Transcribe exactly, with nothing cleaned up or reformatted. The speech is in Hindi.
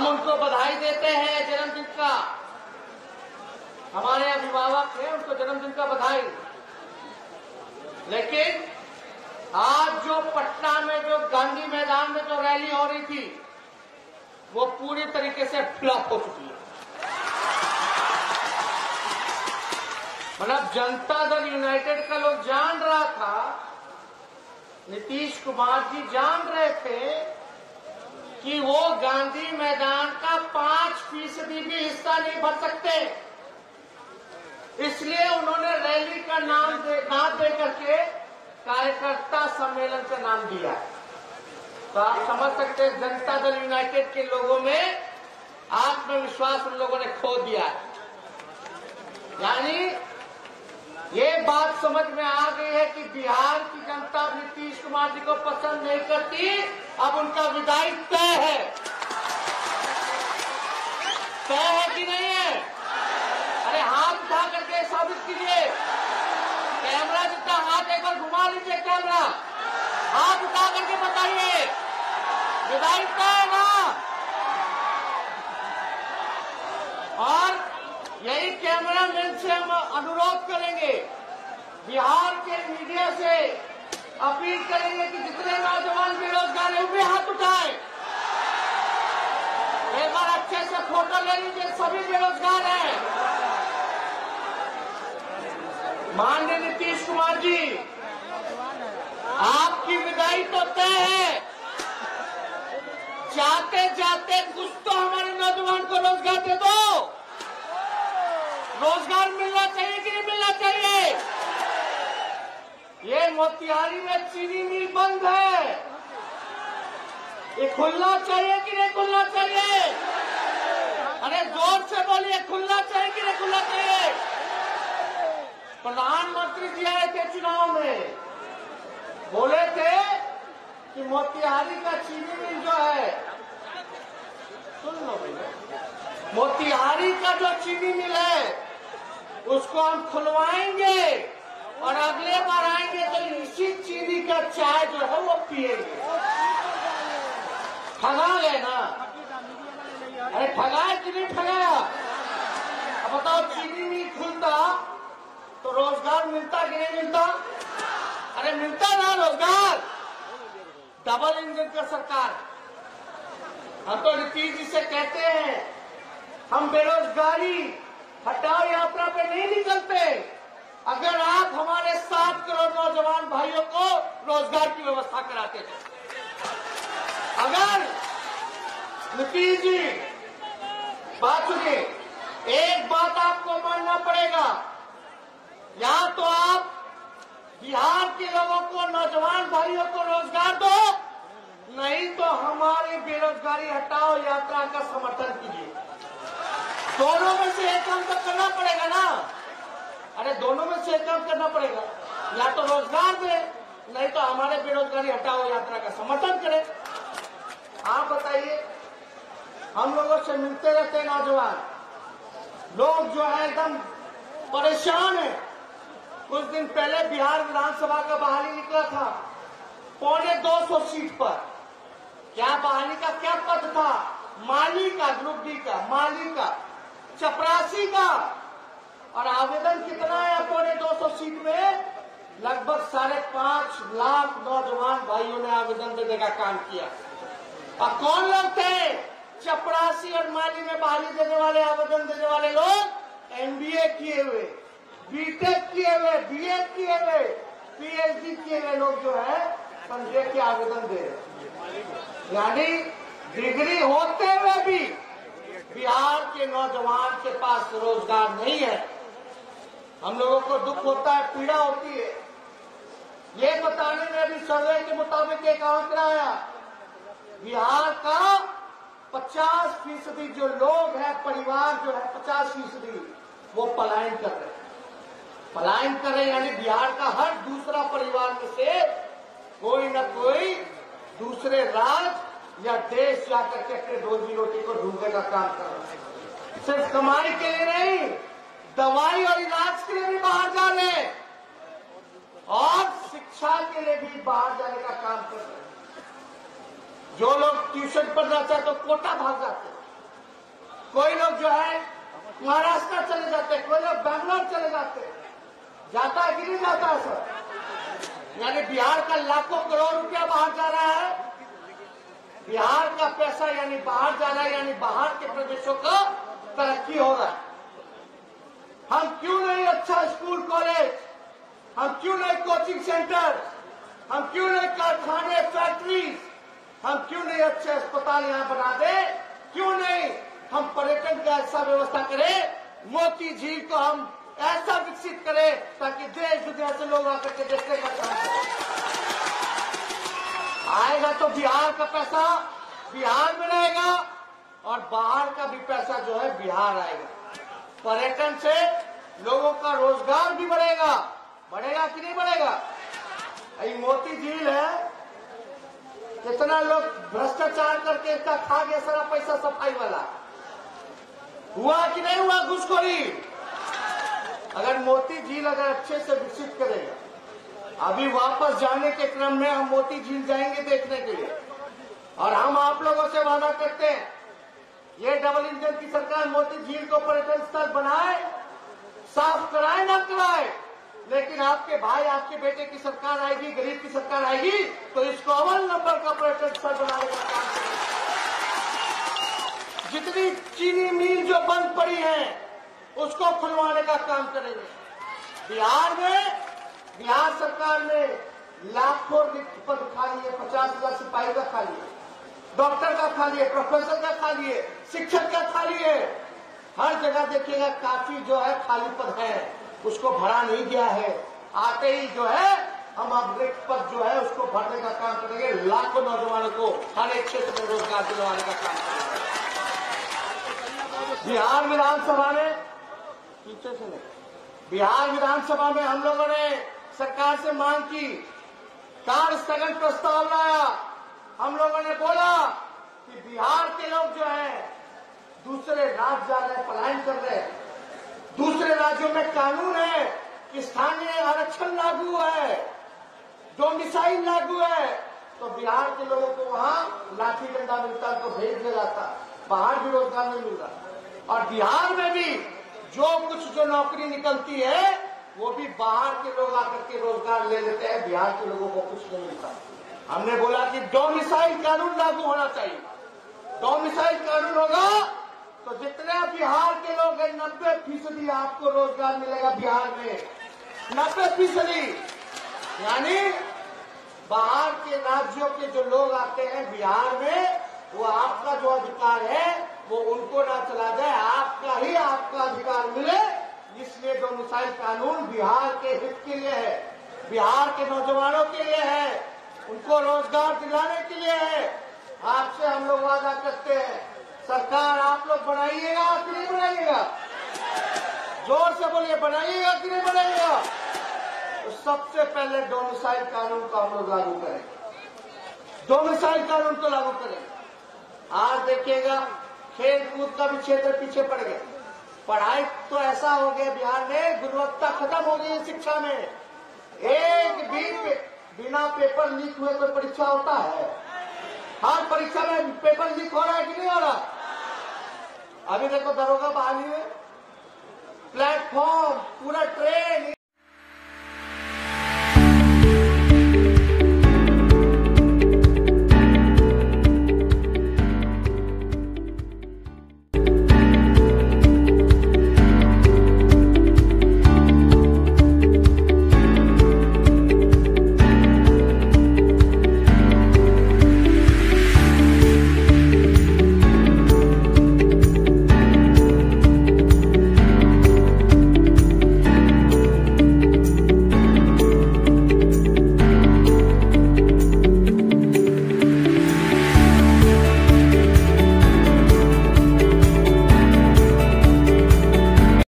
हम उनको बधाई देते हैं जन्मदिन का। हमारे अभिभावक हैं, उनको जन्मदिन का बधाई। लेकिन आज जो पटना में जो गांधी मैदान में जो रैली हो रही थी वो पूरी तरीके से फ्लॉप हो चुकी है। मतलब जनता दल यूनाइटेड का लोग जान रहा था, नीतीश कुमार जी जान रहे थे कि वो गांधी मैदान का पांच फीसदी भी हिस्सा नहीं भर सकते, इसलिए उन्होंने रैली का नाम दे नाम दे करके कार्यकर्ता सम्मेलन का नाम दिया। तो आप समझ सकते हैं जनता दल यूनाइटेड के लोगों में आत्मविश्वास उन लोगों ने खो दिया। यानी ये बात समझ में आ गई है कि बिहार की जनता नीतीश कुमार जी को पसंद नहीं करती, अब उनका विदाई तय है। तय है कि नहीं है? अरे हाथ उठा करके साबित कीजिए। कैमरा जितना हाथ एक बार घुमा लीजिए, कैमरा हाथ उठा करके बताइए विदाई तय है ना। और यही कैमरा मैन से हम अनुरोध करेंगे, बिहार के मीडिया से अपील करेंगे कि जितने नौजवान बेरोजगार हैं वे हाथ उठाएं। एक बार अच्छे से फोटो ले लीजिए, सभी बेरोजगार हैं। माननीय नीतीश कुमार जी, आपकी विदाई तो तय है। जाते जाते कुछ तो हमारे नौजवान को रोजगार दे दो। रोजगार मिलना चाहिए कि नहीं मिलना चाहिए? ये मोतिहारी में चीनी मिल बंद है, ये खुलना चाहिए कि नहीं खुलना चाहिए? अरे जोर से बोलिए, खुलना चाहिए कि नहीं खुलना चाहिए? प्रधानमंत्री जी आए थे चुनाव में, बोले थे कि मोतिहारी का चीनी मिल जो है, सुन लो भैया, मोतिहारी का जो चीनी मिल है उसको हम खुलवाएंगे और अगले बार आएंगे तो इसी चीनी का चाय जो है वो पिएंगे। ठगा गए ना? अरे ठगाए कि नहीं ठगाया? अब बताओ, चीनी मिल खुलता तो रोजगार मिलता कि नहीं मिलता? अरे मिलता ना रोजगार। डबल इंजन का सरकार। हम तो नीतीश जी से कहते हैं, हम बेरोजगारी हटाओ यात्रा पे नहीं निकलते अगर आप हमारे सात करोड़ नौजवान भाइयों को रोजगार की व्यवस्था कराते थे। अगर नीतीश जी बात सुनिए, एक बात आपको मानना पड़ेगा, या तो आप बिहार के लोगों को, नौजवान भाइयों को रोजगार दो, नहीं तो हमारी बेरोजगारी हटाओ यात्रा का समर्थन कीजिए। दोनों में से एक काम तो करना पड़ेगा ना। अरे दोनों में से एक काम करना पड़ेगा, या तो रोजगार दे, नहीं तो हमारे बेरोजगारी हटाओ यात्रा का समर्थन करें। आप बताइए, हम लोगों से मिलते रहते हैं नौजवान लोग, जो है एकदम परेशान है। कुछ दिन पहले बिहार विधानसभा का बहाली निकला था, पौने दो सौ सीट पर। क्या बहाली का क्या पद था? माली का, ग्रुप डी का, माली का, चपरासी का। और आवेदन कितना है पौने दो सौ सीट में? लगभग साढ़े पांच लाख नौजवान भाइयों ने आवेदन देने का काम किया। और कौन लोग थे? चपरासी और माली में बहाली देने वाले, आवेदन देने वाले लोग एमबीए किए हुए, बीटेक किए हुए, बीएड किए हुए, पीएचडी किए हुए लोग जो है संजय के आवेदन दे रहे। यानी डिग्री होते हुए भी बिहार के नौजवान के पास रोजगार नहीं है। हम लोगों को दुख होता है, पीड़ा होती है। ये बताने में भी सर्वे के मुताबिक एक आंकड़ा आया, बिहार का पचास फीसदी जो लोग हैं, परिवार जो है पचास फीसदी वो पलायन कर रहे हैं। पलायन कर रहे यानी बिहार का हर दूसरा परिवार में से कोई न कोई दूसरे राज्य या देश जाकर के अपने रोजी रोटी को ढूंढने का काम कर रहे हैं। सिर्फ कमाई के लिए नहीं, दवाई और इलाज के लिए भी बाहर जा रहे हैं और शिक्षा के लिए भी बाहर जाने का काम कर रहे हैं। जो लोग ट्यूशन पढ़ना चाहते तो कोटा भाग जाते हैं, कोई लोग जो है महाराष्ट्र चले जाते, कोई लोग बैंगलोर चले जाते, जाता है कि नहीं जाता है सर? यानी बिहार का लाखों करोड़ रुपया बाहर जा रहा है, बिहार का पैसा यानी बाहर जा रहा है, यानी बाहर के प्रदेशों का तरक्की हो रहा है। हम क्यों नहीं अच्छा स्कूल कॉलेज, हम क्यों नहीं कोचिंग सेंटर, हम क्यों नहीं कारखाने फैक्ट्रीज, हम क्यों नहीं अच्छे अस्पताल यहाँ बना दे, क्यों नहीं हम पर्यटन का ऐसा व्यवस्था करें, मोती झील को हम ऐसा विकसित करें ताकि देश विदेश से लोग आकर के देखने का काम करें। आएगा तो बिहार का पैसा बिहार में रहेगा और बाहर का भी पैसा जो है बिहार आएगा। पर्यटन से लोगों का रोजगार भी बढ़ेगा, बढ़ेगा कि नहीं बढ़ेगा? ये मोती झील है, कितना लोग भ्रष्टाचार करके इसका खा गया सारा पैसा, सफाई वाला हुआ कि नहीं हुआ घुसखोरी? अगर मोती झील अगर अच्छे से विकसित करेगा, अभी वापस जाने के क्रम में हम मोती झील जाएंगे देखने के लिए, और हम आप लोगों से वादा करते हैं ये डबल इंजन की सरकार मोती झील को पर्यटन स्थल बनाए, साफ कराए ना कराए, लेकिन आपके भाई आपके बेटे की सरकार आएगी, गरीब की सरकार आएगी तो इसको अव्वल नंबर का पर्यटन स्थल बनाने का काम करेंगे। जितनी चीनी मिल जो बंद पड़ी है उसको खुलवाने का काम करेंगे। बिहार में बिहार सरकार ने लाखों रिक्त पद खाली है, पचास लाख सिपाही का खाली है, डॉक्टर का खाली है, प्रोफेसर का खाली है, शिक्षक का खाली है, हर जगह देखिएगा काफी जो है खाली पद है, उसको भरा नहीं गया है। आते ही जो है हम अब रिक्त पद जो है उसको भरने का काम करेंगे, लाखों नौजवानों को हर एक क्षेत्र में रोजगार दिलवाने का काम करेंगे। बिहार विधानसभा में पीछे से नहीं, बिहार विधानसभा में हम लोगों ने सरकार से मांग की, कार्य स्थगन प्रस्ताव लाया। हम लोगों ने बोला कि बिहार के लोग जो है दूसरे राज्य जा रहे, पलायन कर रहे, दूसरे राज्यों में कानून है कि स्थानीय आरक्षण लागू है, डोमिसाइल लागू है, तो बिहार के लोगों को वहां लाठी डंडा मिलता तो भेज दिया जाता, बाहर भी रोजगार नहीं मिल रहा। और बिहार में भी जो कुछ जो नौकरी निकलती है वो भी बाहर के लोग आकर के रोजगार ले लेते हैं, बिहार के लोगों को कुछ नहीं मिलता। हमने बोला कि डोमिसाइल कानून लागू होना चाहिए, डोमिसाइल कानून होगा तो जितने बिहार के लोग हैं नब्बे फीसदी आपको रोजगार मिलेगा बिहार में, नब्बे फीसदी। यानी बाहर के राज्यों के जो लोग आते हैं बिहार में, वो आपका जो अधिकार है वो उनको ना चला जाए, आपका ही आपका अधिकार मिले। इसलिए डोमिसाइल कानून बिहार के हित के लिए है, बिहार के नौजवानों के लिए है, उनको रोजगार दिलाने के लिए है। आपसे हम लोग वादा करते हैं, सरकार आप लोग बनाइएगा कि नहीं बनाइएगा? जोर से बोलिए, बनाइएगा कि नहीं बनाइएगा? तो सबसे पहले डोमिसाइल कानून को हम लोग लागू करेंगे, डोमिसाइल कानून को लागू करेंगे। आज देखिएगा खेल कूद का भी क्षेत्र पीछे पड़ गया, पढ़ाई तो ऐसा हो गया बिहार में, गुणवत्ता खत्म हो गई है शिक्षा में। एक भी बिना पेपर लीक हुए कोई परीक्षा होता है? हर परीक्षा में पेपर लीक हो रहा है कि नहीं हो रहा? अभी देखो दरोगा बहाली में प्लेटफॉर्म पूरा ट्रेन